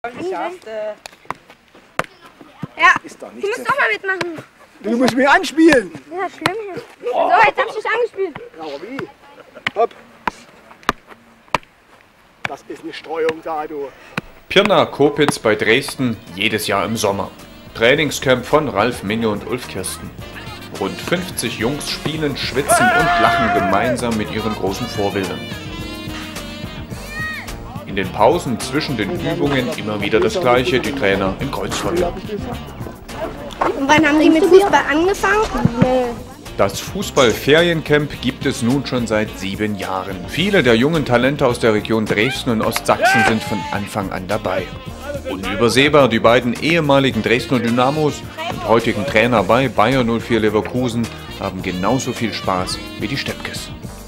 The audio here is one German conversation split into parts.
Geschafft. Ja, Ist doch du nicht musst so. doch mal mitmachen. Du musst mich anspielen. Ja, schlimm hier. So, jetzt hab ich dich angespielt. Ja, aber wie? Hopp. Das ist eine Streuung da, du. Pirna Kopitz bei Dresden, jedes Jahr im Sommer. Trainingscamp von Ralf Minge und Ulf Kirsten. Rund 50 Jungs spielen, schwitzen und lachen gemeinsam mit ihren großen Vorbildern. In den Pausen zwischen den Übungen immer wieder das Gleiche, die Trainer im Kreuzfeuer. Und wann haben die mit Fußball angefangen? Nee. Das Fußball-Feriencamp gibt es nun schon seit 7 Jahren. Viele der jungen Talente aus der Region Dresden und Ostsachsen sind von Anfang an dabei. Unübersehbar die beiden ehemaligen Dresdner Dynamos und heutigen Trainer bei Bayer 04 Leverkusen haben genauso viel Spaß wie die Steppkes.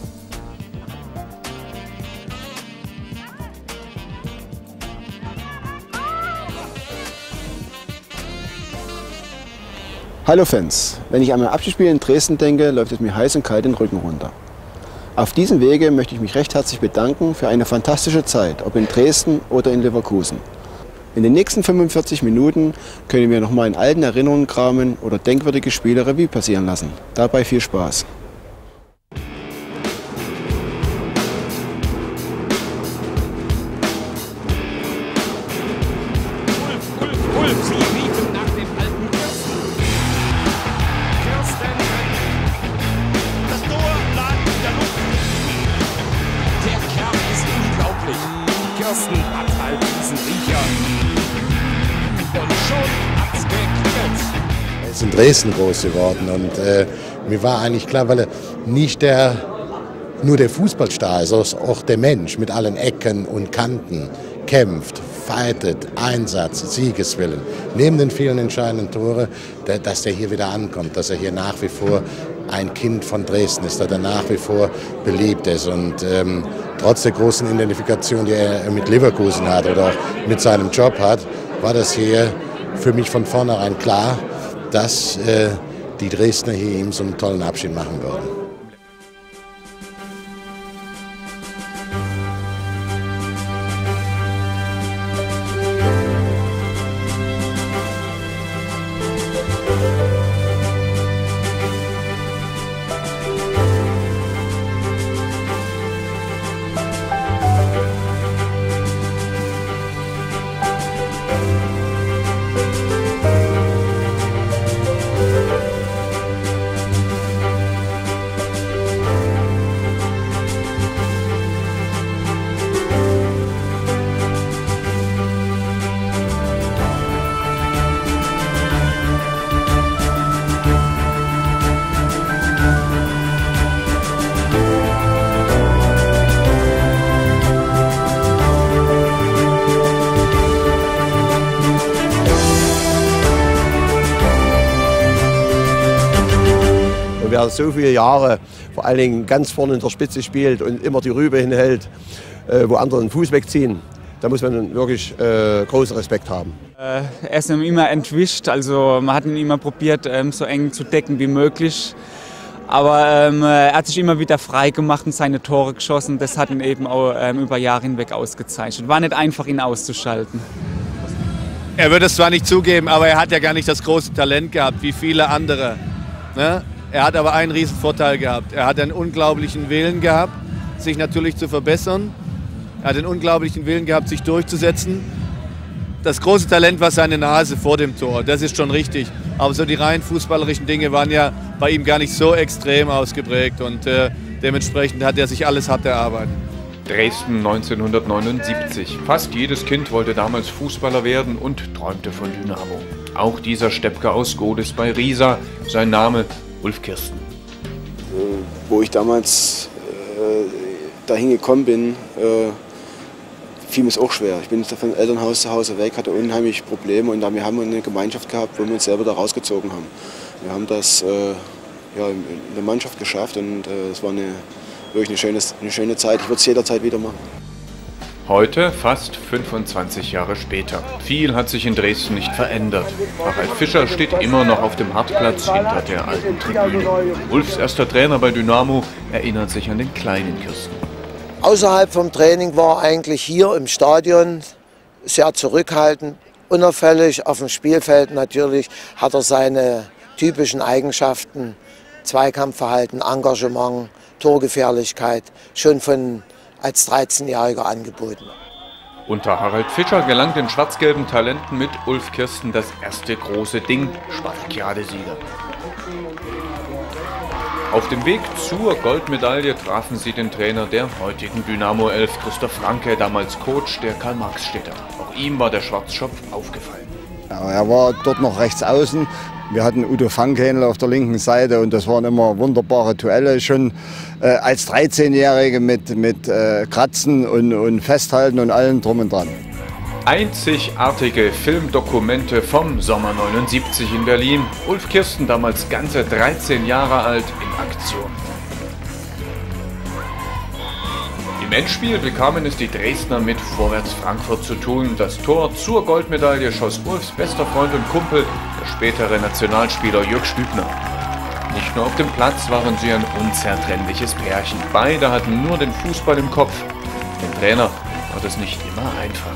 Hallo Fans, wenn ich an mein Abschiedsspiel in Dresden denke, läuft es mir heiß und kalt den Rücken runter. Auf diesem Wege möchte ich mich recht herzlich bedanken für eine fantastische Zeit, ob in Dresden oder in Leverkusen. In den nächsten 45 Minuten können wir nochmal in alten Erinnerungen kramen oder denkwürdige Spiele Revue passieren lassen. Dabei viel Spaß. Sie riefen nach dem alten Kirsten. Kirsten. Das Tor lag in der Luft. Der Kerl ist unglaublich. Kirsten hat halt diesen Riecher. Und schon hat's geklingelt. Er ist in Dresden groß geworden und mir war eigentlich klar, weil er nicht nur der Fußballstar ist, auch der Mensch mit allen Ecken und Kanten kämpft, fightet, Einsatz, Siegeswillen. Neben den vielen entscheidenden Toren, dass der hier wieder ankommt, dass er hier nach wie vor ein Kind von Dresden ist, dass er nach wie vor beliebt ist. Und trotz der großen Identifikation, die er mit Leverkusen hat oder auch mit seinem Job hat, war das hier für mich von vornherein klar, dass die Dresdner hier ihm so einen tollen Abschied machen würden. Und wer so viele Jahre vor allen Dingen ganz vorne in der Spitze spielt und immer die Rübe hinhält, wo andere den Fuß wegziehen, da muss man wirklich großen Respekt haben. Er ist ihm immer entwischt, also man hat ihn immer probiert, so eng zu decken wie möglich. Aber er hat sich immer wieder frei gemacht und seine Tore geschossen. Das hat ihn eben auch über Jahre hinweg ausgezeichnet. War nicht einfach, ihn auszuschalten. Er würde es zwar nicht zugeben, aber er hat ja gar nicht das große Talent gehabt, wie viele andere. Ne? Er hat aber einen riesen Vorteil gehabt. Er hat einen unglaublichen Willen gehabt, sich natürlich zu verbessern. Er hat einen unglaublichen Willen gehabt, sich durchzusetzen. Das große Talent war seine Nase vor dem Tor, das ist schon richtig. Aber so die rein fußballerischen Dinge waren ja bei ihm gar nicht so extrem ausgeprägt. Und dementsprechend hat er sich alles hart erarbeitet. Dresden 1979. Fast jedes Kind wollte damals Fußballer werden und träumte von Dynamo. Auch dieser Steppke aus Godes bei Riesa, sein Name Ulf Kirsten. Wo ich damals dahin gekommen bin, fiel mir es auch schwer. Ich bin von Elternhaus zu Hause weg, hatte unheimlich Probleme und wir haben eine Gemeinschaft gehabt, wo wir uns selber da rausgezogen haben. Wir haben das in der Mannschaft geschafft und es war wirklich eine schöne Zeit. Ich würde es jederzeit wieder machen. Heute, fast 25 Jahre später. Viel hat sich in Dresden nicht verändert. Harald Fischer steht immer noch auf dem Hartplatz hinter der alten Tribüne. Ulfs erster Trainer bei Dynamo erinnert sich an den kleinen Kirsten. Außerhalb vom Training war eigentlich hier im Stadion sehr zurückhaltend, unauffällig. Auf dem Spielfeld natürlich hat er seine typischen Eigenschaften, Zweikampfverhalten, Engagement, Torgefährlichkeit, schon als 13-Jähriger angeboten. Unter Harald Fischer gelang den schwarz-gelben Talenten mit Ulf Kirsten das erste große Ding, Spartakiadesieger. Auf dem Weg zur Goldmedaille trafen sie den Trainer der heutigen Dynamo 11, Christoph Franke, damals Coach der Karl-Marx-Städter. Auch ihm war der Schwarzschopf aufgefallen. Ja, er war dort noch rechts außen. Wir hatten Udo Fankhähnel auf der linken Seite und das waren immer wunderbare Duelle. Schon als 13-Jährige mit Kratzen und Festhalten und allem drum und dran. Einzigartige Filmdokumente vom Sommer 79 in Berlin. Ulf Kirsten, damals ganze 13 Jahre alt, in Aktion. Im Endspiel bekamen es die Dresdner mit Vorwärts Frankfurt zu tun. Das Tor zur Goldmedaille schoss Ulfs bester Freund und Kumpel, der spätere Nationalspieler Jörg Stübner. Nicht nur auf dem Platz waren sie ein unzertrennliches Pärchen. Beide hatten nur den Fußball im Kopf. Dem Trainer war das nicht immer einfach.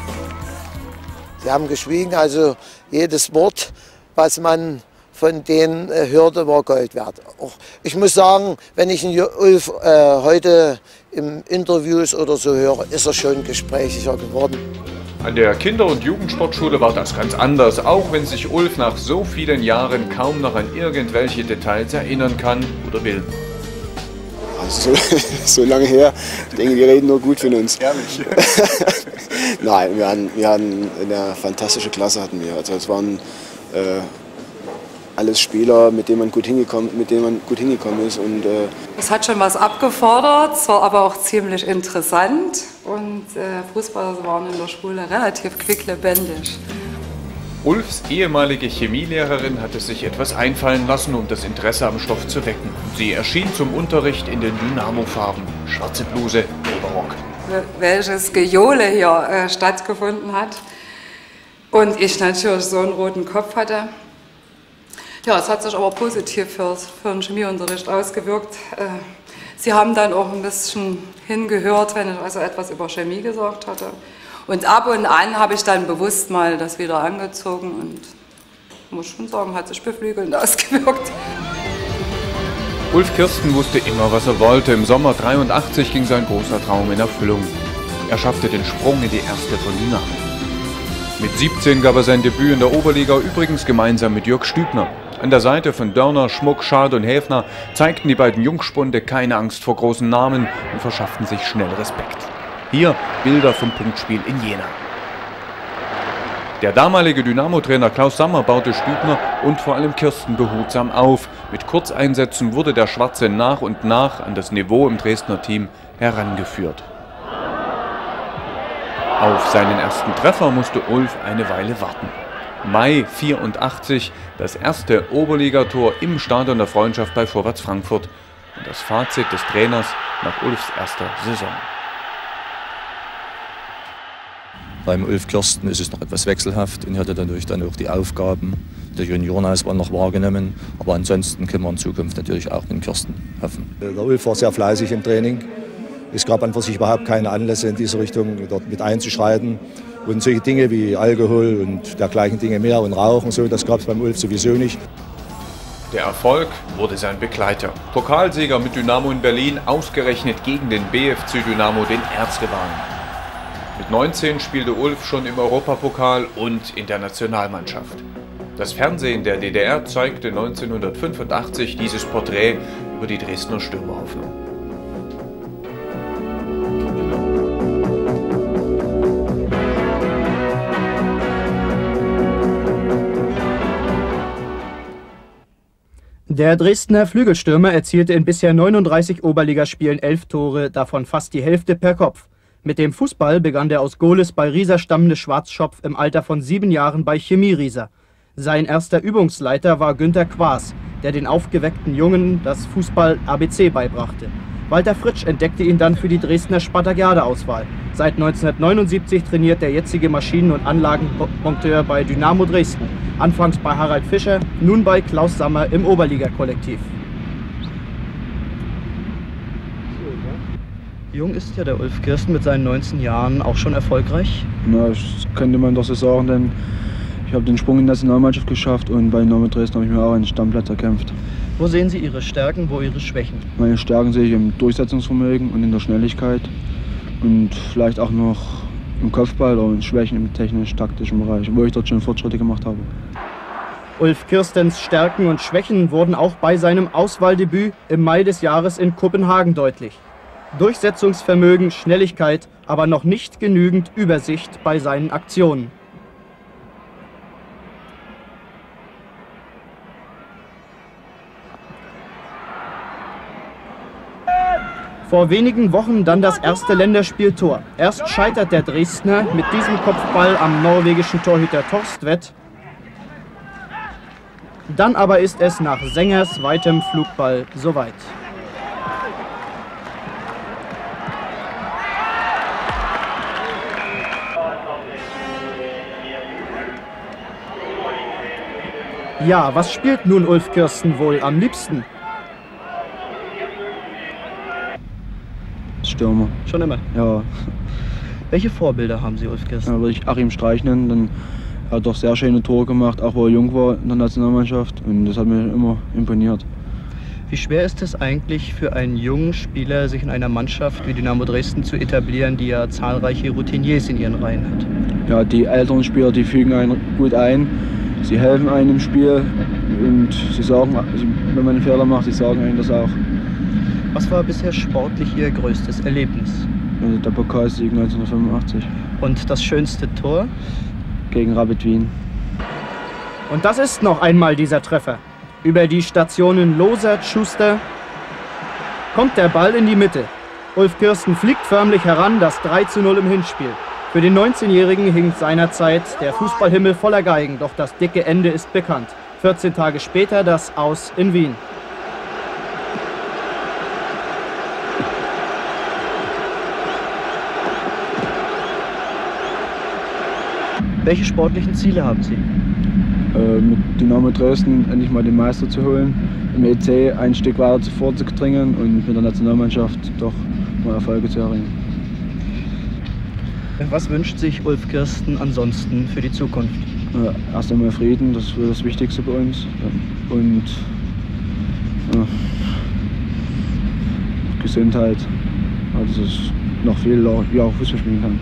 Sie haben geschwiegen, also jedes Wort, was man von denen hörte, war Gold wert. Auch ich muss sagen, wenn ich Ulf heute im Interviews oder so höre, ist er schon gesprächiger geworden. An der Kinder- und Jugendsportschule war das ganz anders, auch wenn sich Ulf nach so vielen Jahren kaum noch an irgendwelche Details erinnern kann oder will. Also so lange her, ich denke, die reden nur gut für uns. Ehrlich? Nein, wir hatten eine fantastische Klasse hatten wir. Also es waren alles Spieler, mit denen man gut hingekommen ist. Und, es hat schon was abgefordert, es war aber auch ziemlich interessant und Fußballer waren in der Schule relativ quicklebendig. Ulfs ehemalige Chemielehrerin hatte sich etwas einfallen lassen, um das Interesse am Stoff zu wecken. Sie erschien zum Unterricht in den Dynamo-Farben, schwarze Bluse, Oberrock. Welches Gejohle hier stattgefunden hat und ich natürlich so einen roten Kopf hatte. Ja, es hat sich aber positiv für den Chemieunterricht ausgewirkt. Sie haben dann auch ein bisschen hingehört, wenn ich also etwas über Chemie gesagt hatte. Und ab und an habe ich dann bewusst mal das wieder angezogen und muss schon sagen, hat sich beflügelnd ausgewirkt. Ulf Kirsten wusste immer, was er wollte. Im Sommer 83 ging sein großer Traum in Erfüllung. Er schaffte den Sprung in die erste von Dynamo. Mit 17 gab er sein Debüt in der Oberliga, übrigens gemeinsam mit Jörg Stübner. An der Seite von Dörner, Schmuck, Schad und Häfner zeigten die beiden Jungspunde keine Angst vor großen Namen und verschafften sich schnell Respekt. Hier Bilder vom Punktspiel in Jena. Der damalige Dynamo-Trainer Klaus Sammer baute Stübner und vor allem Kirsten behutsam auf. Mit Kurzeinsätzen wurde der Schwarze nach und nach an das Niveau im Dresdner Team herangeführt. Auf seinen ersten Treffer musste Ulf eine Weile warten. Mai 84, das erste Oberligator im Stadion der Freundschaft bei Vorwärts Frankfurt. Und das Fazit des Trainers nach Ulfs erster Saison. Beim Ulf Kirsten ist es noch etwas wechselhaft und er hatte natürlich dann auch die Aufgaben der Juniorenauswahl noch wahrgenommen. Aber ansonsten können wir in Zukunft natürlich auch mit Kirsten hoffen. Der Ulf war sehr fleißig im Training. Es gab an für sich überhaupt keine Anlässe in diese Richtung dort mit einzuschreiten. Und solche Dinge wie Alkohol und dergleichen Dinge mehr und Rauchen, so, das gab es beim Ulf sowieso nicht. Der Erfolg wurde sein Begleiter. Pokalsieger mit Dynamo in Berlin, ausgerechnet gegen den BFC Dynamo, den Erzrivalen. Mit 19 spielte Ulf schon im Europapokal und in der Nationalmannschaft. Das Fernsehen der DDR zeigte 1985 dieses Porträt über die Dresdner Stürmerhoffnung. Der Dresdner Flügelstürmer erzielte in bisher 39 Oberligaspielen 11 Tore, davon fast die Hälfte per Kopf. Mit dem Fußball begann der aus Gohlis bei Riesa stammende Schwarzschopf im Alter von 7 Jahren bei Chemie Riesa. Sein erster Übungsleiter war Günter Quaas, der den aufgeweckten Jungen das Fußball-ABC beibrachte. Walter Fritsch entdeckte ihn dann für die Dresdner Spartakiade-Auswahl. Seit 1979 trainiert der jetzige Maschinen- und Anlagenmonteur bei Dynamo Dresden. Anfangs bei Harald Fischer, nun bei Klaus Sammer im Oberliga-Kollektiv. Jung ist ja der Ulf Kirsten mit seinen 19 Jahren auch schon erfolgreich? Na, das könnte man doch so sagen, denn ich habe den Sprung in die Nationalmannschaft geschafft und bei Dynamo Dresden habe ich mir auch einen Stammplatz erkämpft. Wo sehen Sie Ihre Stärken, wo Ihre Schwächen? Meine Stärken sehe ich im Durchsetzungsvermögen und in der Schnelligkeit und vielleicht auch noch im Kopfball oder in Schwächen im technisch-taktischen Bereich, wo ich dort schon Fortschritte gemacht habe. Ulf Kirstens Stärken und Schwächen wurden auch bei seinem Auswahldebüt im Mai des Jahres in Kopenhagen deutlich. Durchsetzungsvermögen, Schnelligkeit, aber noch nicht genügend Übersicht bei seinen Aktionen. Vor wenigen Wochen dann das erste Länderspieltor. Erst scheitert der Dresdner mit diesem Kopfball am norwegischen Torhüter Torstvedt. Dann aber ist es nach Sengers weitem Flugball soweit. Ja, was spielt nun Ulf Kirsten wohl am liebsten? Stürmer. Schon immer? Ja. Welche Vorbilder haben Sie, Ulf Kirsten? Da würde ich Achim Streich nennen, denn er hat doch sehr schöne Tore gemacht, auch wo er jung war in der Nationalmannschaft, und das hat mir immer imponiert. Wie schwer ist es eigentlich für einen jungen Spieler, sich in einer Mannschaft wie Dynamo Dresden zu etablieren, die ja zahlreiche Routiniers in ihren Reihen hat? Ja, die älteren Spieler, die fügen einen gut ein, sie helfen einem im Spiel und sie sagen, wenn man einen Fehler macht, sie sagen einem das auch. Was war bisher sportlich Ihr größtes Erlebnis? Also der Pokalsieg 1985. Und das schönste Tor? Gegen Rapid Wien. Und das ist noch einmal dieser Treffer. Über die Stationen Losert, Schuster kommt der Ball in die Mitte. Ulf Kirsten fliegt förmlich heran, das 3:0 im Hinspiel. Für den 19-Jährigen hing seinerzeit der Fußballhimmel voller Geigen, doch das dicke Ende ist bekannt. 14 Tage später das Aus in Wien. Welche sportlichen Ziele haben Sie? Mit Dynamo Dresden endlich mal den Meister zu holen, im EC ein Stück weiter vorzudringen und mit der Nationalmannschaft doch mal Erfolge zu erringen. Was wünscht sich Ulf Kirsten ansonsten für die Zukunft? Erst einmal Frieden, das wäre das Wichtigste bei uns. Und Gesundheit, also dass es noch viel auch Fußball spielen kann.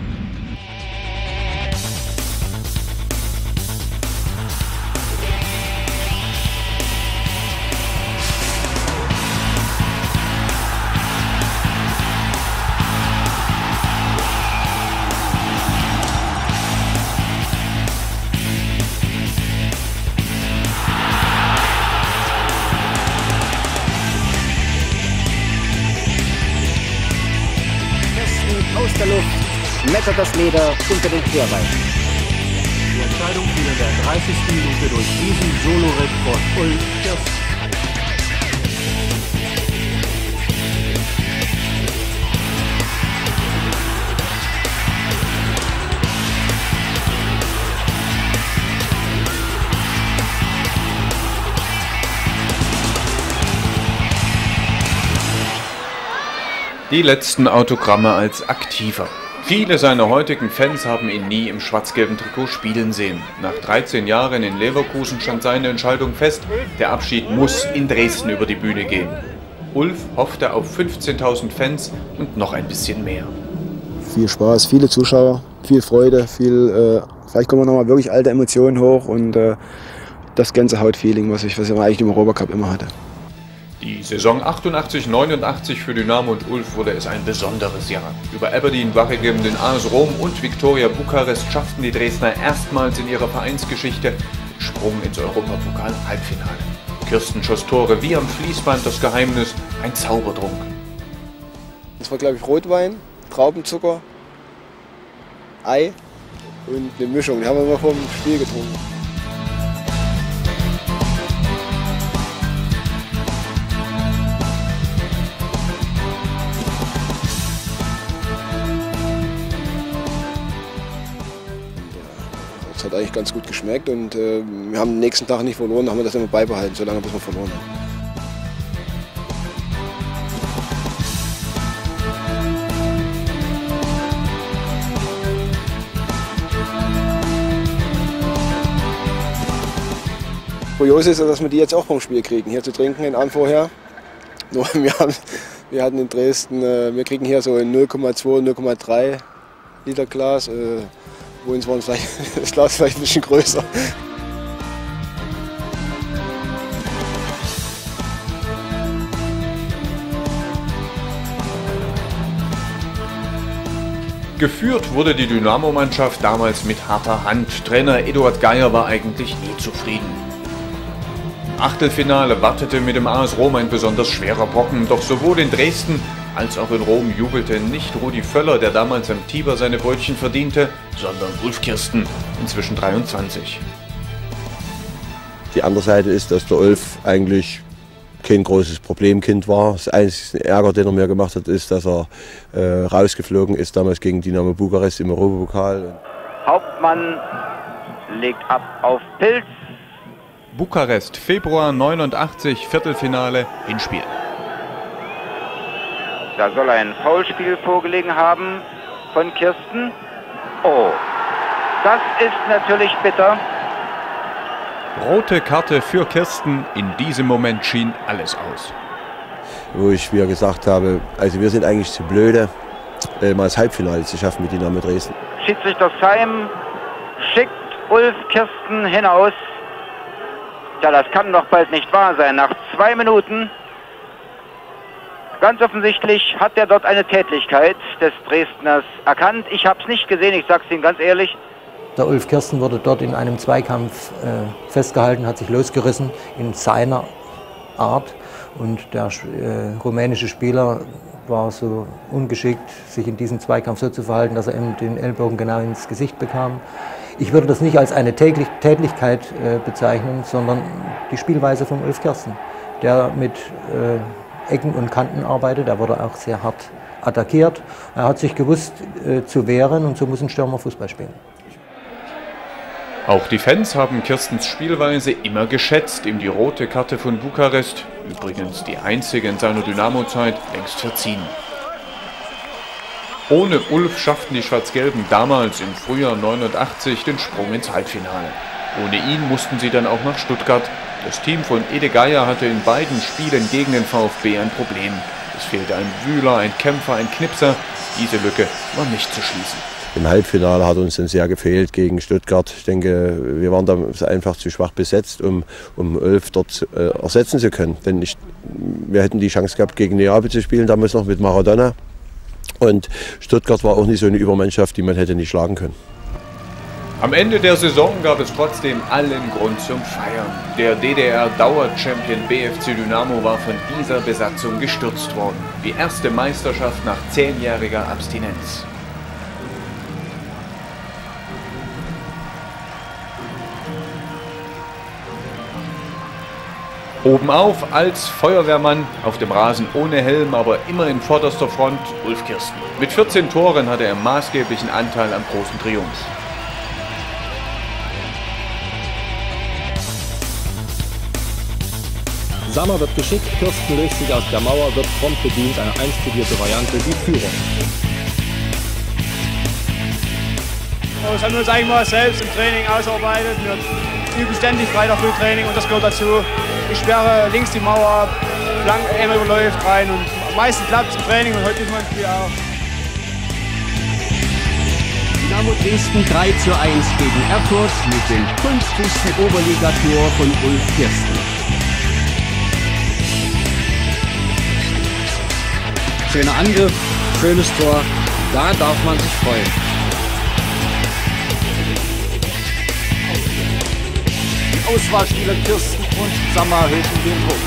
Aus der Luft mettert das Leder unter den Querbeinen. Die Entscheidung fiel in der 30. Minute durch diesen Solo-Ritt von Ulf Kirsten. Die letzten Autogramme als Aktiver. Viele seiner heutigen Fans haben ihn nie im schwarz-gelben Trikot spielen sehen. Nach 13 Jahren in Leverkusen stand seine Entscheidung fest, der Abschied muss in Dresden über die Bühne gehen. Ulf hoffte auf 15.000 Fans und noch ein bisschen mehr. Viel Spaß, viele Zuschauer, viel Freude, vielleicht kommen noch mal wirklich alte Emotionen hoch und das Gänsehaut-Feeling, was ich eigentlich im Europacup immer hatte. Die Saison 88/89 für Dynamo und Ulf wurde es ein besonderes Jahr. Über Aberdeen, Waregem, den AS Rom und Viktoria Bukarest schafften die Dresdner erstmals in ihrer Vereinsgeschichte den Sprung ins Europapokal-Halbfinale. Kirsten schoss Tore wie am Fließband, das Geheimnis, ein Zaubertrunk. Das war, glaube ich, Rotwein, Traubenzucker, Ei und eine Mischung. Die haben wir immer vor dem Spiel getrunken. Das hat eigentlich ganz gut geschmeckt und wir haben den nächsten Tag nicht verloren, haben wir das immer beibehalten, solange bis wir verloren haben. Kurios ist, dass wir die jetzt auch vom Spiel kriegen, hier zu trinken den Abend vorher. Nur wir hatten in Dresden, wir kriegen hier so ein 0,2, 0,3 Liter Glas. Bei uns war das Glas vielleicht ein bisschen größer. Geführt wurde die Dynamo-Mannschaft damals mit harter Hand. Trainer Eduard Geier war eigentlich nie zufrieden. Im Achtelfinale wartete mit dem AS Rom ein besonders schwerer Brocken, doch sowohl in Dresden als auch in Rom jubelte nicht Rudi Völler, der damals am Tiber seine Brötchen verdiente, sondern Ulf Kirsten, inzwischen 23. Die andere Seite ist, dass der Ulf eigentlich kein großes Problemkind war. Das einzige Ärger, den er mir gemacht hat, ist, dass er rausgeflogen ist, damals gegen Dynamo Bukarest im Europapokal. Hauptmann legt ab auf Pilz. Bukarest, Februar 89, Viertelfinale, Hinspiel. Da soll ein Foulspiel vorgelegen haben von Kirsten. Oh, das ist natürlich bitter. Rote Karte für Kirsten. In diesem Moment schien alles aus. Wo ich wieder gesagt habe, also wir sind eigentlich zu blöde, mal das Halbfinale zu schaffen mit Dynamo Dresden. Schiedsrichter Seim schickt Ulf Kirsten hinaus. Ja, das kann doch bald nicht wahr sein. Nach 2 Minuten, ganz offensichtlich, hat er dort eine Tätlichkeit des Dresdners erkannt. Ich habe es nicht gesehen, ich sage es Ihnen ganz ehrlich. Der Ulf Kirsten wurde dort in einem Zweikampf festgehalten, hat sich losgerissen in seiner Art. Und der rumänische Spieler war so ungeschickt, sich in diesem Zweikampf so zu verhalten, dass er ihm den Ellbogen genau ins Gesicht bekam. Ich würde das nicht als eine Tätlichkeit bezeichnen, sondern die Spielweise von Ulf Kirsten, der mit Ecken und Kanten arbeitet. Er wurde auch sehr hart attackiert. Er hat sich gewusst zu wehren und so muss ein Stürmer Fußball spielen. Auch die Fans haben Kirstens Spielweise immer geschätzt, ihm die rote Karte von Bukarest, übrigens die einzige in seiner Dynamo-Zeit, längst verziehen. Ohne Ulf schafften die Schwarz-Gelben damals im Frühjahr 89 den Sprung ins Halbfinale. Ohne ihn mussten sie dann auch nach Stuttgart. Das Team von Ede Geier hatte in beiden Spielen gegen den VfB ein Problem. Es fehlte ein Wühler, ein Kämpfer, ein Knipser. Diese Lücke war nicht zu schließen. Im Halbfinale hat uns dann sehr gefehlt gegen Stuttgart. Ich denke, wir waren da einfach zu schwach besetzt, um Ulf dort ersetzen zu können. Denn wir hätten die Chance gehabt, gegen Neapel zu spielen, damals noch mit Maradona. Und Stuttgart war auch nicht so eine Übermannschaft, die man hätte nicht schlagen können. Am Ende der Saison gab es trotzdem allen Grund zum Feiern. Der DDR-Dauer-Champion BFC Dynamo war von dieser Besatzung gestürzt worden. Die erste Meisterschaft nach 10-jähriger Abstinenz. Obenauf als Feuerwehrmann, auf dem Rasen ohne Helm, aber immer in vorderster Front Ulf Kirsten. Mit 14 Toren hatte er maßgeblichen Anteil am großen Triumph. Sammer wird geschickt, Kirsten löst sich aus der Mauer, wird prompt bedient, eine einstudierte Variante, die Führung. Das haben wir uns eigentlich mal selbst im Training ausgearbeitet. Wir üben ständig weiter Frühtraining und das gehört dazu. Ich sperre links die Mauer ab, Flank einmal überläuft rein und meistens klappt es im Training und heute ist mein Spiel auch. Dynamo Dresden 3:1 gegen Erfurt mit dem 50. Oberligator von Ulf Kirsten. Schöner Angriff, schönes Tor, da darf man sich freuen. Die Auswahlspieler Kirsten und Sammer halten den Druck.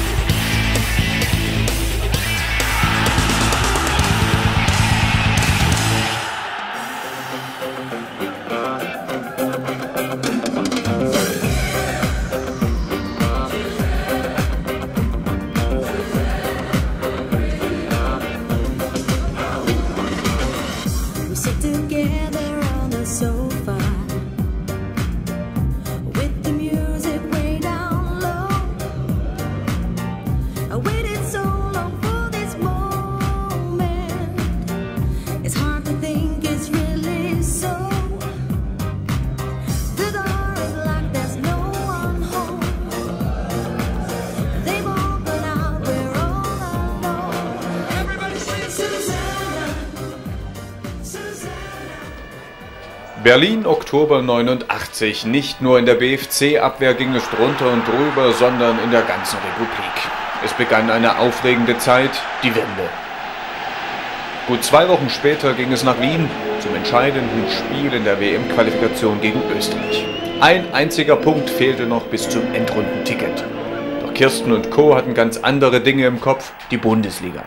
Berlin, Oktober 89. Nicht nur in der BFC-Abwehr ging es drunter und drüber, sondern in der ganzen Republik. Es begann eine aufregende Zeit, die Wende. Gut 2 Wochen später ging es nach Wien zum entscheidenden Spiel in der WM-Qualifikation gegen Österreich. Ein einziger Punkt fehlte noch bis zum Endrundenticket. Doch Kirsten und Co. hatten ganz andere Dinge im Kopf, die Bundesliga.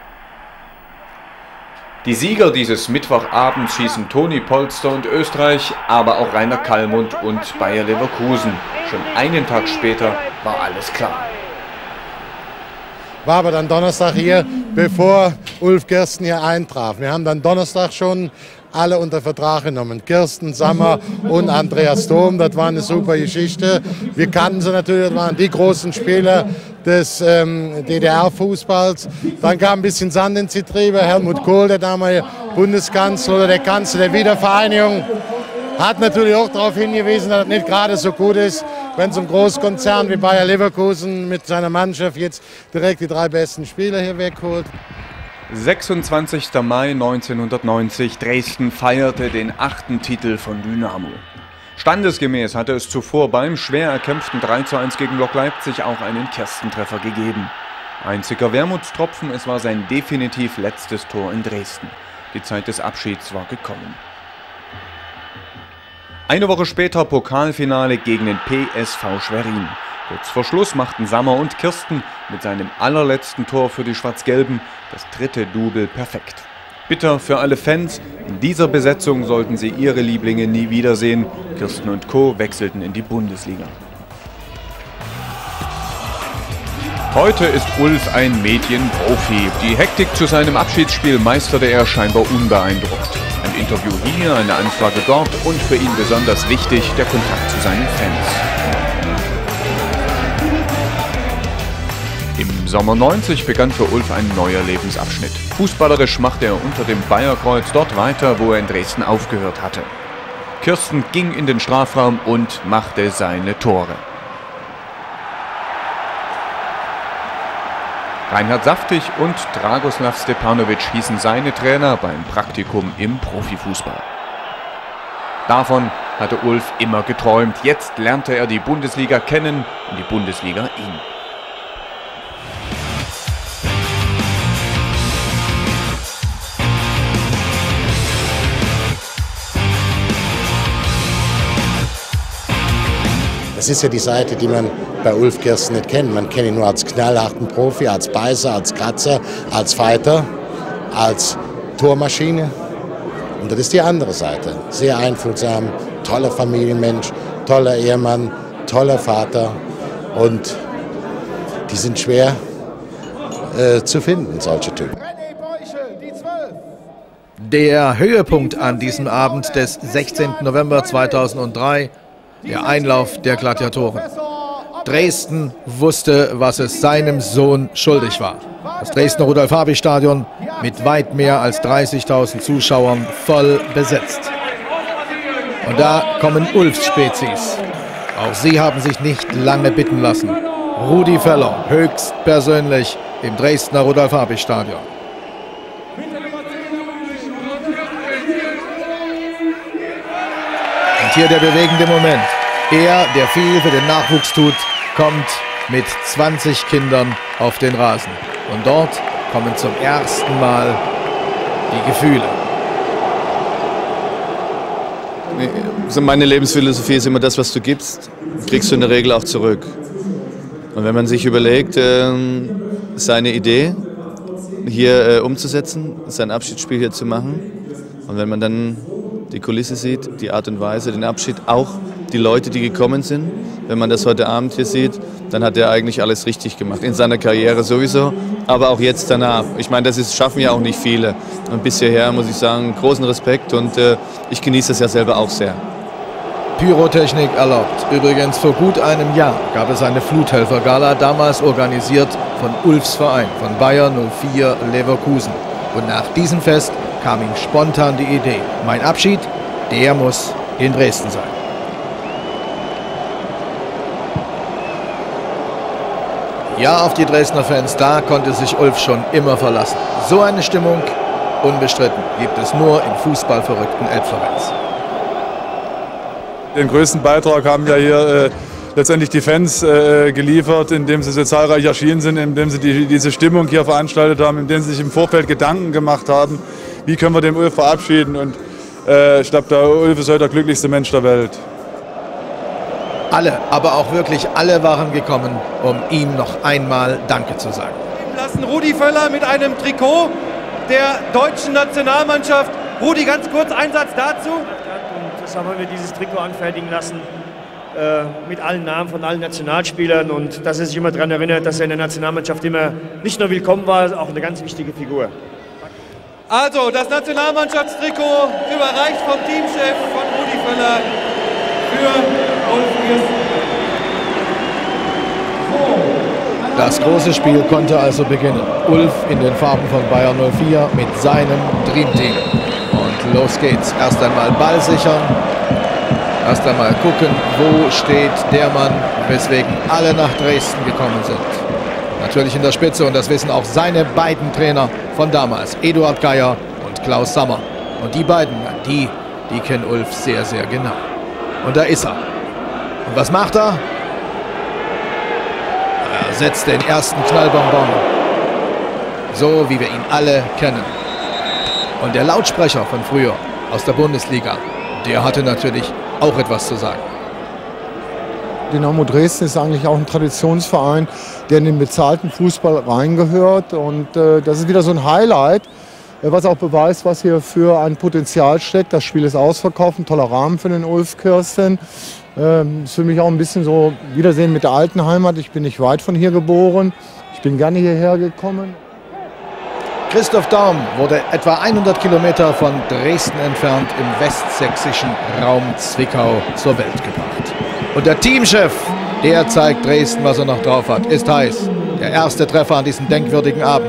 Die Sieger dieses Mittwochabends hießen Toni Polster und Österreich, aber auch Rainer Kallmund und Bayer Leverkusen. Schon einen Tag später war alles klar. War aber dann Donnerstag hier, bevor Ulf Kirsten hier eintraf. Wir haben dann Donnerstag schon alle unter Vertrag genommen. Kirsten, Sammer und Andreas Dom, das war eine super Geschichte. Wir kannten sie natürlich, das waren die großen Spieler des DDR-Fußballs. Dann kam ein bisschen Sand ins Getriebe. Helmut Kohl, der damalige Bundeskanzler oder der Kanzler der Wiedervereinigung, hat natürlich auch darauf hingewiesen, dass es nicht gerade so gut ist, wenn so ein Großkonzern wie Bayer Leverkusen mit seiner Mannschaft jetzt direkt die 3 besten Spieler hier wegholt. 26. Mai 1990, Dresden feierte den 8. Titel von Dynamo. Standesgemäß hatte es zuvor beim schwer erkämpften 3:1 gegen Lok Leipzig auch einen Kirstentreffer gegeben. Einziger Wermutstropfen, es war sein definitiv letztes Tor in Dresden. Die Zeit des Abschieds war gekommen. Eine Woche später Pokalfinale gegen den PSV Schwerin. Kurz vor Schluss machten Sammer und Kirsten mit seinem allerletzten Tor für die Schwarz-Gelben das 3. Double perfekt. Bitter für alle Fans, in dieser Besetzung sollten sie ihre Lieblinge nie wiedersehen. Kirsten und Co. wechselten in die Bundesliga. Heute ist Ulf ein Medienprofi. Die Hektik zu seinem Abschiedsspiel meisterte er scheinbar unbeeindruckt. Ein Interview hier, eine Anfrage dort und für ihn besonders wichtig, der Kontakt zu seinen Fans. Im Sommer 90 begann für Ulf ein neuer Lebensabschnitt. Fußballerisch machte er unter dem Bayerkreuz dort weiter, wo er in Dresden aufgehört hatte. Kirsten ging in den Strafraum und machte seine Tore. Reinhard Saftig und Dragoslav Stepanovic hießen seine Trainer beim Praktikum im Profifußball. Davon hatte Ulf immer geträumt. Jetzt lernte er die Bundesliga kennen und die Bundesliga ihn. Das ist ja die Seite, die man bei Ulf Kirsten nicht kennt. Man kennt ihn nur als knallharten Profi, als Beißer, als Kratzer, als Fighter, als Tormaschine. Und das ist die andere Seite. Sehr einfühlsam, toller Familienmensch, toller Ehemann, toller Vater. Und die sind schwer zu finden, solche Typen. Der Höhepunkt an diesem Abend des 16. November 2003, der Einlauf der Gladiatoren. Dresden wusste, was es seinem Sohn schuldig war. Das Dresdner Rudolf-Habich-Stadion mit weit mehr als 30.000 Zuschauern voll besetzt. Und da kommen Ulfs Spezies. Auch sie haben sich nicht lange bitten lassen. Rudi Völler, höchstpersönlich im Dresdner Rudolf-Habich-Stadion. Und hier der bewegende Moment. Er, der viel für den Nachwuchs tut, kommt mit 20 Kindern auf den Rasen. Und dort kommen zum ersten Mal die Gefühle. Meine Lebensphilosophie ist immer, das, was du gibst, kriegst du in der Regel auch zurück. Und wenn man sich überlegt, seine Idee hier umzusetzen, sein Abschiedsspiel hier zu machen, und wenn man dann die Kulisse sieht, die Art und Weise, den Abschied, auch die Leute, die gekommen sind, wenn man das heute Abend hier sieht, dann hat er eigentlich alles richtig gemacht. In seiner Karriere sowieso, aber auch jetzt danach. Ich meine, das schaffen ja auch nicht viele. Und bis hierher muss ich sagen, großen Respekt und ich genieße es ja selber auch sehr. Pyrotechnik erlaubt. Übrigens vor gut einem Jahr gab es eine Fluthelfer-Gala, damals organisiert von Ulfs Verein, von Bayer 04 Leverkusen. Und nach diesem Fest kam ihm spontan die Idee, mein Abschied, der muss in Dresden sein. Ja, auf die Dresdner Fans, da konnte sich Ulf schon immer verlassen. So eine Stimmung, unbestritten, gibt es nur im fußballverrückten Elbflorenz. Den größten Beitrag haben ja hier letztendlich die Fans geliefert, indem sie so zahlreich erschienen sind, indem sie diese Stimmung hier veranstaltet haben, indem sie sich im Vorfeld Gedanken gemacht haben, wie können wir den Ulf verabschieden. Und ich glaube, der Ulf ist heute der glücklichste Mensch der Welt. Alle, aber auch wirklich alle waren gekommen, um ihm noch einmal Danke zu sagen. Lassen Rudi Völler mit einem Trikot der deutschen Nationalmannschaft. Rudi, ganz kurz Einsatz dazu. Und deshalb haben wir dieses Trikot anfertigen lassen mit allen Namen von allen Nationalspielern und dass er sich immer daran erinnert, dass er in der Nationalmannschaft immer nicht nur willkommen war, auch eine ganz wichtige Figur. Also, das Nationalmannschaftstrikot überreicht vom Teamchef von Rudi Völler für Ulf Kirsten. Das große Spiel konnte also beginnen. Ulf in den Farben von Bayer 04 mit seinem Dreamteam. Und los geht's. Erst einmal Ball sichern. Erst einmal gucken, wo steht der Mann, weswegen alle nach Dresden gekommen sind. Natürlich in der Spitze und das wissen auch seine beiden Trainer von damals. Eduard Geier und Klaus Sammer. Und die beiden, die kennen Ulf sehr, sehr genau. Und da ist er. Und was macht er? Er setzt den ersten Knallbonbon. So wie wir ihn alle kennen. Und der Lautsprecher von früher aus der Bundesliga, der hatte natürlich auch etwas zu sagen. Dynamo Dresden ist eigentlich auch ein Traditionsverein, der in den bezahlten Fußball reingehört. Und das ist wieder so ein Highlight, was auch beweist, was hier für ein Potenzial steckt. Das Spiel ist ausverkauft, ein toller Rahmen für den Ulf Kirsten. Ist für mich auch ein bisschen so Wiedersehen mit der alten Heimat. Ich bin nicht weit von hier geboren. Ich bin gerne hierher gekommen. Christoph Daum wurde etwa 100 Kilometer von Dresden entfernt im westsächsischen Raum Zwickau zur Welt gebracht. Und der Teamchef, der zeigt Dresden, was er noch drauf hat, ist heiß. Der erste Treffer an diesem denkwürdigen Abend.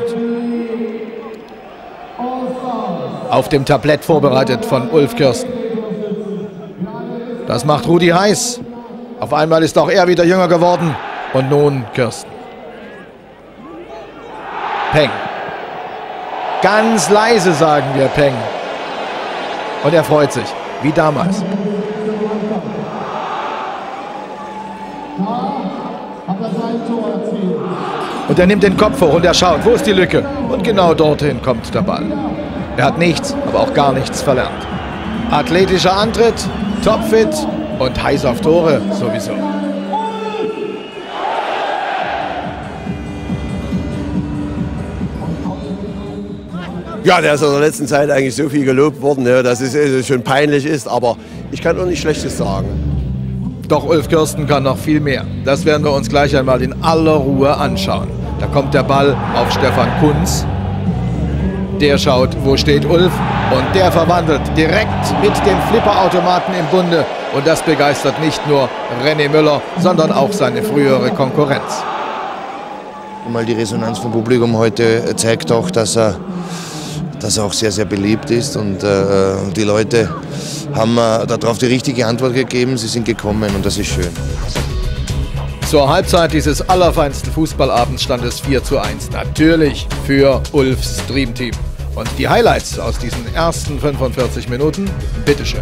Auf dem Tablett vorbereitet von Ulf Kirsten. Das macht Rudi heiß. Auf einmal ist auch er wieder jünger geworden. Und nun Kirsten. Peng. Ganz leise sagen wir Peng. Und er freut sich, wie damals. Und er nimmt den Kopf hoch und er schaut, wo ist die Lücke? Und genau dorthin kommt der Ball. Er hat nichts, aber auch gar nichts verlernt. Athletischer Antritt, topfit und heiß auf Tore sowieso. Ja, der ist in der letzten Zeit eigentlich so viel gelobt worden, dass es schon peinlich ist, aber ich kann auch nicht Schlechtes sagen. Doch Ulf Kirsten kann noch viel mehr. Das werden wir uns gleich einmal in aller Ruhe anschauen. Da kommt der Ball auf Stefan Kunz. Der schaut, wo steht Ulf, und der verwandelt direkt mit dem Flipperautomaten im Bunde. Und das begeistert nicht nur René Müller, sondern auch seine frühere Konkurrenz. Mal die Resonanz vom Publikum heute zeigt auch, dass er auch sehr, sehr beliebt ist. Und die Leute haben darauf die richtige Antwort gegeben. Sie sind gekommen und das ist schön. Zur Halbzeit dieses allerfeinsten Fußballabends stand es 4:1. Natürlich für Ulfs Dreamteam. Und die Highlights aus diesen ersten 45 Minuten, bitteschön.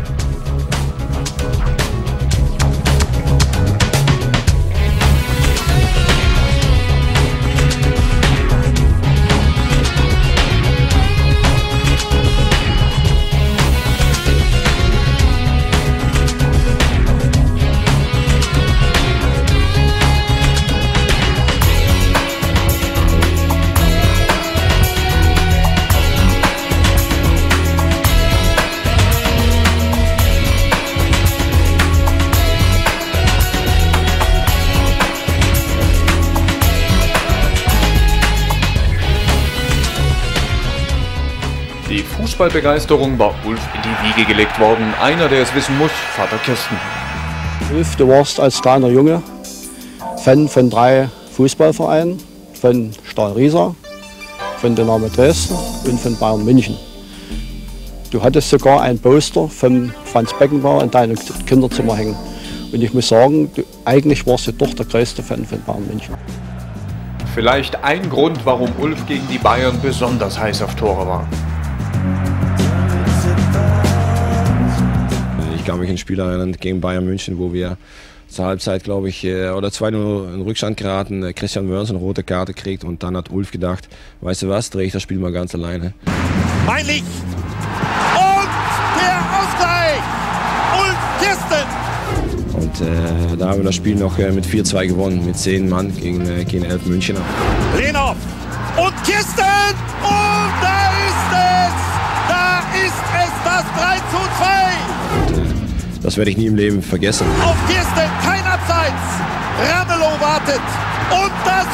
Die Fußballbegeisterung war Ulf in die Wiege gelegt worden. Einer, der es wissen muss, Vater Kirsten. Ulf, du warst als kleiner Junge Fan von 3 Fußballvereinen, von Stahl Riesa, von Dynamo Dresden und von Bayern München. Du hattest sogar ein Poster von Franz Beckenbauer in deinem Kinderzimmer hängen. Und ich muss sagen, eigentlich warst du doch der größte Fan von Bayern München. Vielleicht ein Grund, warum Ulf gegen die Bayern besonders heiß auf Tore war. Ich kann mich an ein Spiel erinnern gegen Bayern München, wo wir zur Halbzeit, glaube ich, oder 2-0 in Rückstand geraten. Christian Wörns eine rote Karte kriegt und dann hat Ulf gedacht, weißt du was, drehe ich das Spiel mal ganz alleine. Mein Licht! Und der Ausgleich! Ulf Kirsten! Und da haben wir das Spiel noch mit 4-2 gewonnen, mit 10 Mann gegen 11 Münchner. Lenhoff und Kirsten! Und da ist es! Da ist es, das 3:2! Und, das werde ich nie im Leben vergessen. Auf Kirsten, kein Abseits! Ramelow wartet! Und das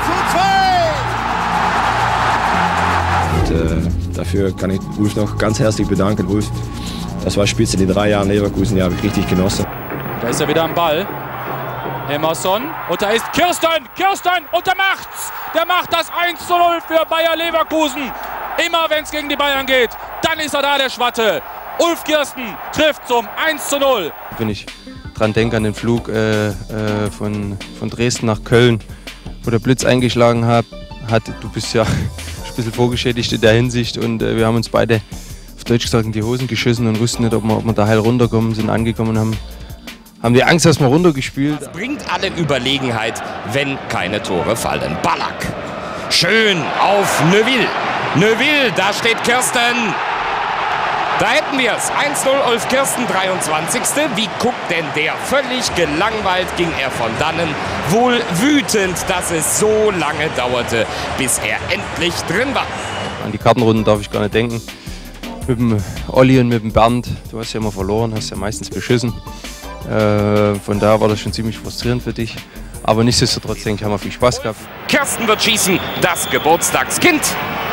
4:2! Und dafür kann ich Ulf noch ganz herzlich bedanken. Ulf, das war spitze, die 3 Jahre in Leverkusen, die habe ich richtig genossen. Da ist er wieder am Ball. Emerson. Und da ist Kirsten! Kirsten! Und der macht's! Der macht das 1:0 für Bayer Leverkusen. Immer wenn es gegen die Bayern geht, dann ist er da, der Schwatte. Ulf Kirsten trifft zum 1:0. Wenn ich dran denke an den Flug von Dresden nach Köln, wo der Blitz eingeschlagen hat, du bist ja ein bisschen vorgeschädigt in der Hinsicht und wir haben uns beide auf Deutsch gesagt in die Hosen geschissen und wussten nicht, ob wir da heil runterkommen, sind angekommen und haben die Angst erstmal runtergespielt. Das bringt alle Überlegenheit, wenn keine Tore fallen. Ballack. Schön auf Neuville. Neuville, da steht Kirsten. Da hätten wir es. 1:0 Ulf Kirsten, 23. Wie guckt denn der? Völlig gelangweilt ging er von dannen. Wohl wütend, dass es so lange dauerte, bis er endlich drin war. An die Kartenrunden darf ich gar nicht denken. Mit dem Olli und mit dem Bernd, du hast ja immer verloren, hast ja meistens beschissen. Von daher war das schon ziemlich frustrierend für dich. Aber nichtsdestotrotz, denke ich, haben wir viel Spaß gehabt. Kirsten wird schießen, das Geburtstagskind.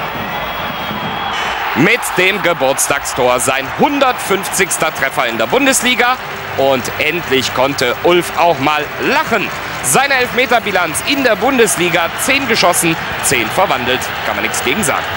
Mit dem Geburtstagstor sein 150. Treffer in der Bundesliga. Und endlich konnte Ulf auch mal lachen. Seine Elfmeterbilanz in der Bundesliga: 10 geschossen, 10 verwandelt. Kann man nichts gegen sagen.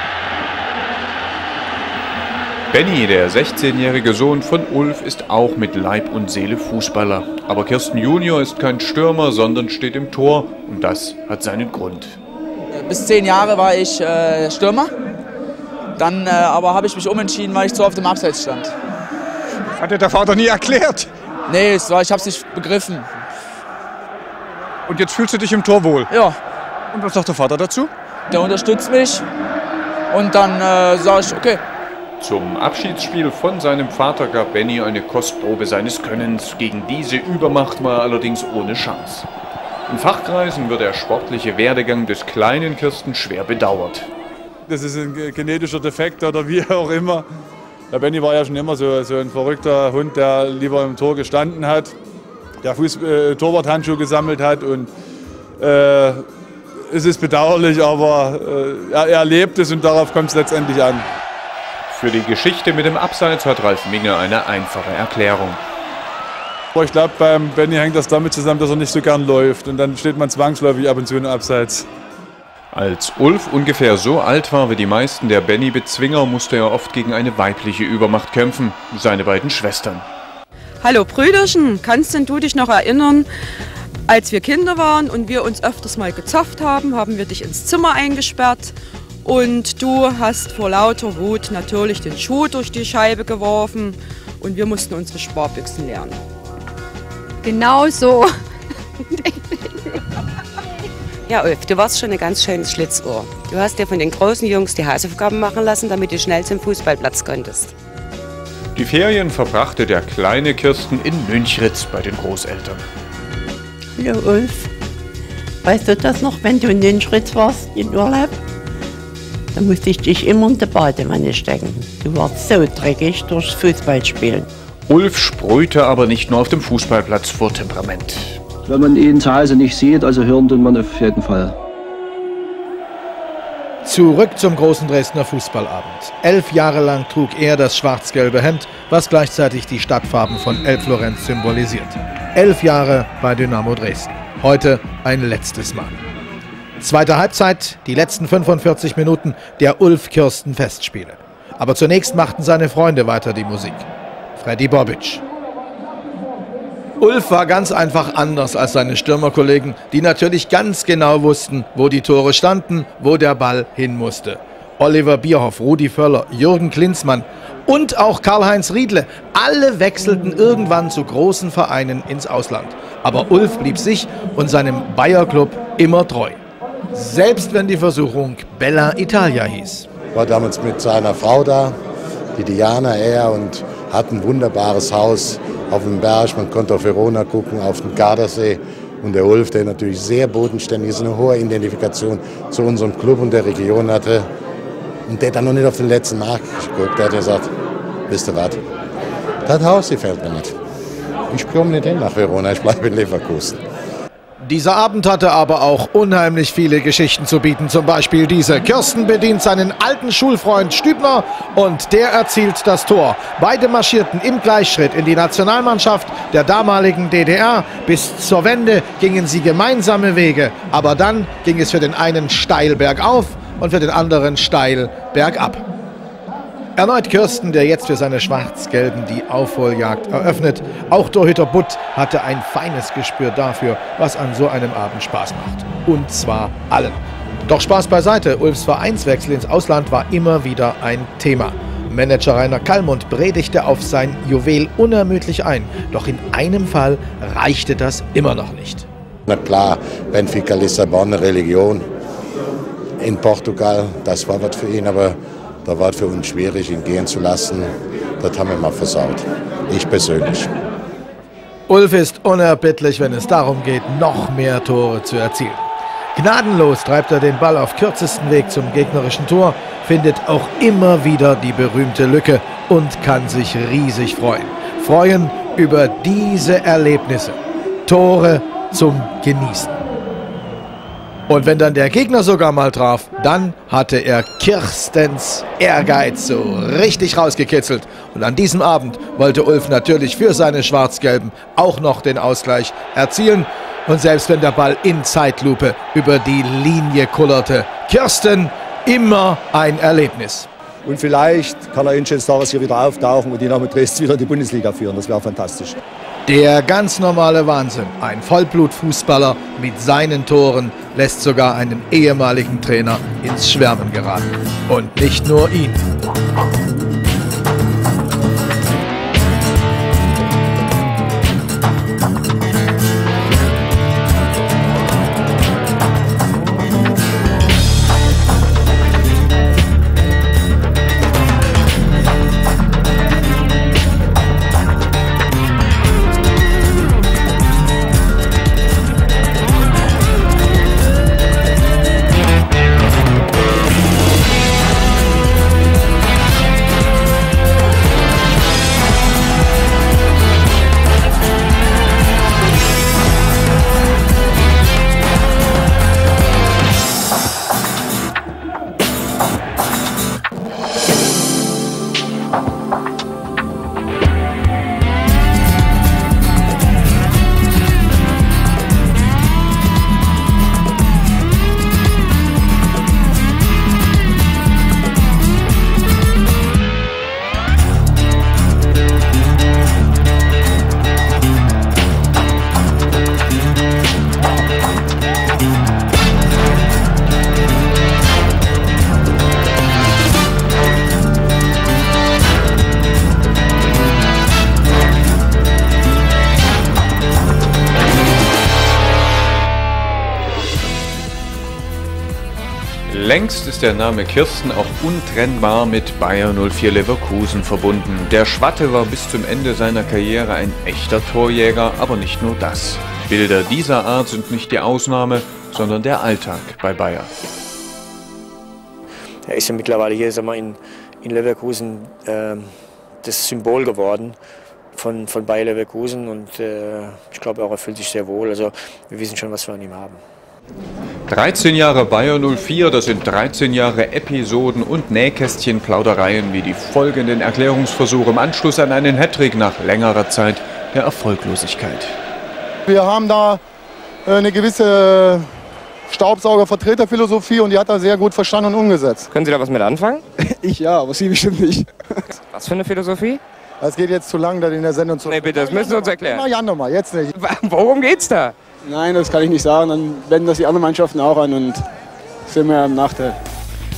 Benny, der 16-jährige Sohn von Ulf, ist auch mit Leib und Seele Fußballer. Aber Kirsten Junior ist kein Stürmer, sondern steht im Tor. Und das hat seinen Grund. Bis 10 Jahre war ich Stürmer. Dann aber habe ich mich umentschieden, weil ich zu oft im Abseits stand. Hat dir der Vater nie erklärt? Nee, ich habe es nicht begriffen. Und jetzt fühlst du dich im Tor wohl? Ja. Und was sagt der Vater dazu? Der unterstützt mich und dann sage ich, okay. Zum Abschiedsspiel von seinem Vater gab Benny eine Kostprobe seines Könnens. Gegen diese Übermacht war er allerdings ohne Chance. In Fachkreisen wird der sportliche Werdegang des kleinen Kirsten schwer bedauert. Das ist ein genetischer Defekt oder wie auch immer. Der Benny war ja schon immer so ein verrückter Hund, der lieber im Tor gestanden hat, der Torwarthandschuhe gesammelt hat. Und es ist bedauerlich, aber er lebt es und darauf kommt es letztendlich an. Für die Geschichte mit dem Abseits hat Ralf Minge eine einfache Erklärung. Ich glaube, beim Benny hängt das damit zusammen, dass er nicht so gern läuft. Und dann steht man zwangsläufig ab und zu im Abseits. Als Ulf ungefähr so alt war wie die meisten der Benny-Bezwinger, musste er oft gegen eine weibliche Übermacht kämpfen, seine beiden Schwestern. Hallo Brüderchen, kannst denn du dich noch erinnern, als wir Kinder waren und wir uns öfters mal gezofft haben, haben wir dich ins Zimmer eingesperrt und du hast vor lauter Wut natürlich den Schuh durch die Scheibe geworfen und wir mussten unsere Sparbüchsen lernen. Genau so. Ja, Ulf, du warst schon ein ganz schönes Schlitzohr. Du hast dir von den großen Jungs die Hausaufgaben machen lassen, damit du schnell zum Fußballplatz konntest. Die Ferien verbrachte der kleine Kirsten in Münchritz bei den Großeltern. Hallo Ulf, weißt du das noch, wenn du in Münchritz warst in Urlaub? Da musste ich dich immer in der Badewanne stecken. Du warst so dreckig durchs Fußballspielen. Ulf sprühte aber nicht nur auf dem Fußballplatz vor Temperament. Wenn man ihn zu Hause nicht sieht, also hören tut man auf jeden Fall. Zurück zum großen Dresdner Fußballabend. 11 Jahre lang trug er das schwarz-gelbe Hemd, was gleichzeitig die Stadtfarben von Elbflorenz symbolisiert. 11 Jahre bei Dynamo Dresden. Heute ein letztes Mal. Zweite Halbzeit, die letzten 45 Minuten der Ulf-Kirsten-Festspiele. Aber zunächst machten seine Freunde weiter die Musik. Freddy Bobic. Ulf war ganz einfach anders als seine Stürmerkollegen, die natürlich ganz genau wussten, wo die Tore standen, wo der Ball hin musste. Oliver Bierhoff, Rudi Völler, Jürgen Klinsmann Und auch Karl-Heinz Riedle. Alle wechselten irgendwann zu großen Vereinen ins Ausland. Aber Ulf blieb sich und seinem Bayer-Club immer treu. Selbst wenn die Versuchung Bella Italia hieß. War damals mit seiner Frau da, die Diana, er, und hat ein wunderbares Haus auf dem Berg. Man konnte auf Verona gucken, auf den Gardasee. Und der Ulf, der natürlich sehr bodenständig ist, eine hohe Identifikation zu unserem Club und der Region hatte. Und der dann noch nicht auf den letzten Markt geguckt. Der hat gesagt, wisst ihr was, das Haus gefällt mir nicht. Ich komme nicht hin nach Verona, ich bleibe in Leverkusen. Dieser Abend hatte aber auch unheimlich viele Geschichten zu bieten. Zum Beispiel diese. Kirsten bedient seinen alten Schulfreund Stübner und der erzielt das Tor. Beide marschierten im Gleichschritt in die Nationalmannschaft der damaligen DDR. Bis zur Wende gingen sie gemeinsame Wege. Aber dann ging es für den einen steil bergauf und für den anderen steil bergab. Erneut Kirsten, der jetzt für seine Schwarz-Gelben die Aufholjagd eröffnet. Auch Torhüter Butt hatte ein feines Gespür dafür, was an so einem Abend Spaß macht. Und zwar allen. Doch Spaß beiseite, Ulfs Vereinswechsel ins Ausland war immer wieder ein Thema. Manager Rainer Kallmund predigte auf sein Juwel unermüdlich ein. Doch in einem Fall reichte das immer noch nicht. Na klar, Benfica Lissabon, eine Religion. In Portugal, das war was für ihn, aber da war es für uns schwierig, ihn gehen zu lassen. Das haben wir mal versaut. Ich persönlich. Ulf ist unerbittlich, wenn es darum geht, noch mehr Tore zu erzielen. Gnadenlos treibt er den Ball auf kürzestem Weg zum gegnerischen Tor, findet auch immer wieder die berühmte Lücke und kann sich riesig freuen. Freuen über diese Erlebnisse. Tore zum Genießen. Und wenn dann der Gegner sogar mal traf, dann hatte er Kirstens Ehrgeiz so richtig rausgekitzelt. Und an diesem Abend wollte Ulf natürlich für seine Schwarz-Gelben auch noch den Ausgleich erzielen. Und selbst wenn der Ball in Zeitlupe über die Linie kullerte, Kirsten immer ein Erlebnis. Und vielleicht kann er in Stars hier wieder auftauchen und Dynamo Dresden wieder in die Bundesliga führen. Das wäre fantastisch. Der ganz normale Wahnsinn. Ein Vollblutfußballer mit seinen Toren lässt sogar einen ehemaligen Trainer ins Schwärmen geraten. Und nicht nur ihn. Längst ist der Name Kirsten auch untrennbar mit Bayer 04 Leverkusen verbunden. Der Schwatte war bis zum Ende seiner Karriere ein echter Torjäger, aber nicht nur das. Bilder dieser Art sind nicht die Ausnahme, sondern der Alltag bei Bayer. Er ist ja mittlerweile hier in Leverkusen das Symbol geworden von Bayer Leverkusen und ich glaube auch, er fühlt sich sehr wohl. Also wir wissen schon, was wir an ihm haben. 13 Jahre Bayer 04, das sind 13 Jahre Episoden und Nähkästchen-Plaudereien wie die folgenden Erklärungsversuche im Anschluss an einen Hattrick nach längerer Zeit der Erfolglosigkeit. Wir haben da eine gewisse Staubsauger-Vertreterphilosophie und die hat er sehr gut verstanden und umgesetzt. Können Sie da was mit anfangen? Ich ja, aber Sie bestimmt nicht. Was für eine Philosophie? Das geht jetzt zu lang, da in der Sendung zu... Nee, bitte, das müssen Sie uns erklären. Na, Jan nochmal, jetzt nicht. Worum geht's da? Nein, das kann ich nicht sagen. Dann wenden das die anderen Mannschaften auch an und sind wir im Nachteil.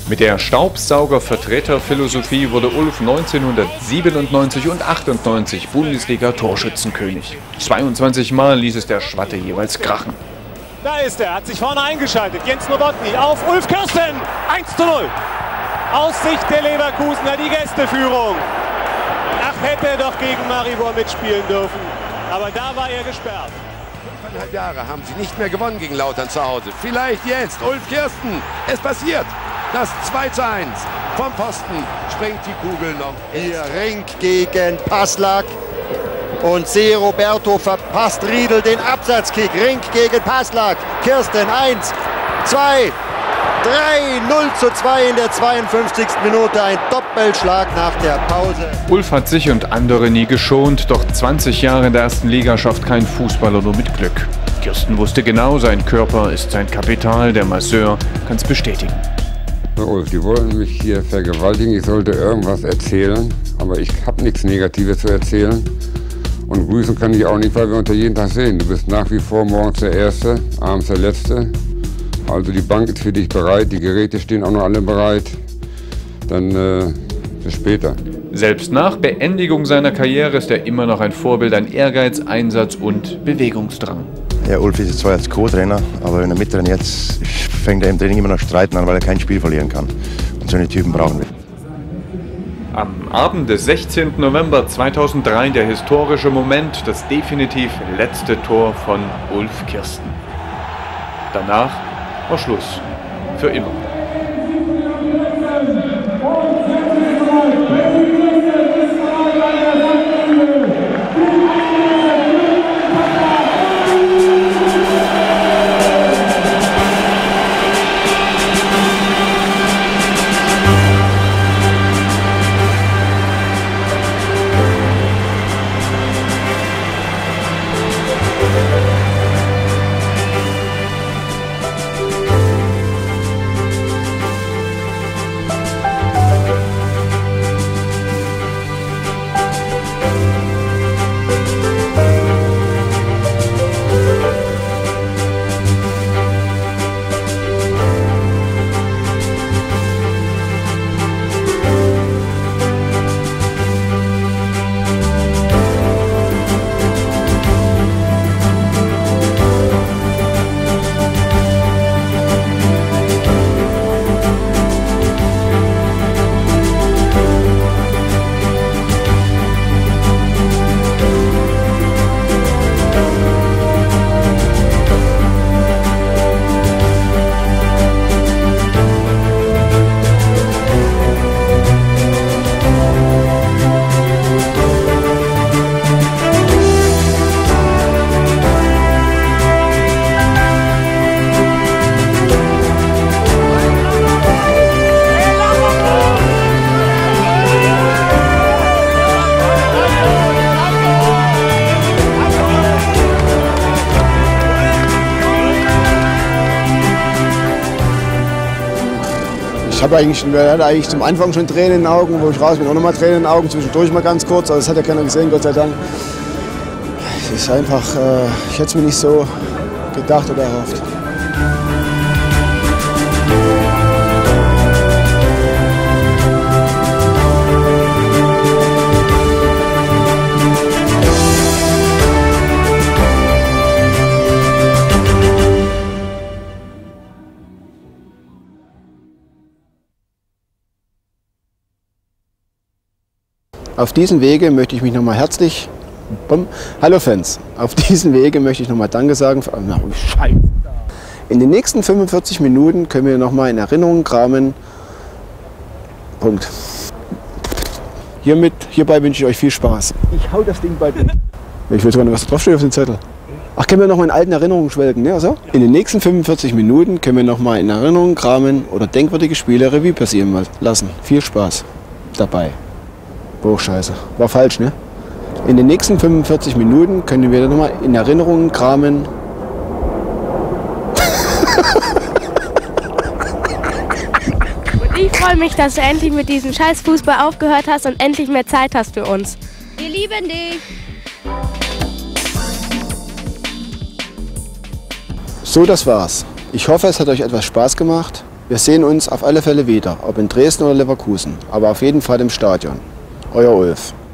Mit der Staubsauger-Vertreter-Philosophie wurde Ulf 1997 und 98 Bundesliga-Torschützenkönig. 22 Mal ließ es der Schwatte jeweils krachen. Da ist er, hat sich vorne eingeschaltet. Jens Nowotny auf Ulf Kirsten. 1:0. Aus Sicht der Leverkusener die Gästeführung. Ach, hätte er doch gegen Maribor mitspielen dürfen. Aber da war er gesperrt. 5,5 Jahre haben sie nicht mehr gewonnen gegen Lautern zu Hause. Vielleicht jetzt. Ulf Kirsten. Es passiert. Das 2:1 vom Pfosten springt die Kugel noch. Hier Rink gegen Passlack und C. Roberto verpasst Riedl den Absatzkick. Rink gegen Passlack. Kirsten 1, 2, 3, 0:2 in der 52. Minute. Ein Doppelschlag nach der Pause. Ulf hat sich und andere nie geschont, doch 20 Jahre in der ersten Liga schafft kein Fußballer nur mit Glück. Kirsten wusste genau, sein Körper ist sein Kapital, der Masseur kann es bestätigen. Ulf, die wollen mich hier vergewaltigen, ich sollte irgendwas erzählen, aber ich habe nichts Negatives zu erzählen. Und grüßen kann ich auch nicht, weil wir uns jeden Tag sehen. Du bist nach wie vor morgens der Erste, abends der Letzte. Also die Bank ist für dich bereit, die Geräte stehen auch noch alle bereit. Dann bis später. Selbst nach Beendigung seiner Karriere ist er immer noch ein Vorbild an Ehrgeiz, Einsatz und Bewegungsdrang. Ja, Ulf ist jetzt zwar als Co-Trainer, aber wenn er mittrainiert, fängt er im Training immer noch streiten an, weil er kein Spiel verlieren kann. Und so eine Typen brauchen wir. Am Abend des 16. November 2003 der historische Moment, das definitiv letzte Tor von Ulf Kirsten. Danach war Schluss. Für immer. Wir hatten eigentlich zum Anfang schon Tränen in den Augen, wo ich raus bin, auch nochmal Tränen in den Augen, zwischendurch mal ganz kurz, aber das hat ja keiner gesehen, Gott sei Dank. Es ist einfach, ich hätte es mir nicht so gedacht oder erhofft. Auf diesem Wege möchte ich mich nochmal herzlich, hallo Fans, auf diesem Wege möchte ich nochmal Danke sagen. In den nächsten 45 Minuten können wir nochmal in Erinnerung kramen. Punkt. Hierbei wünsche ich euch viel Spaß. Ich hau das Ding bei. Ich will sogar noch was draufstehen auf den Zettel. Ach, können wir noch mal in alten Erinnerungen schwelgen, ne? Also? In den nächsten 45 Minuten können wir nochmal in Erinnerung kramen oder denkwürdige Spiele Revue passieren lassen. Viel Spaß dabei. Oh, scheiße. War falsch, ne? In den nächsten 45 Minuten können wir nochmal in Erinnerungen kramen. Und ich freue mich, dass du endlich mit diesem scheiß Fußball aufgehört hast und endlich mehr Zeit hast für uns. Wir lieben dich. So, das war's. Ich hoffe, es hat euch etwas Spaß gemacht. Wir sehen uns auf alle Fälle wieder, ob in Dresden oder Leverkusen, aber auf jeden Fall im Stadion. Euer Ulf.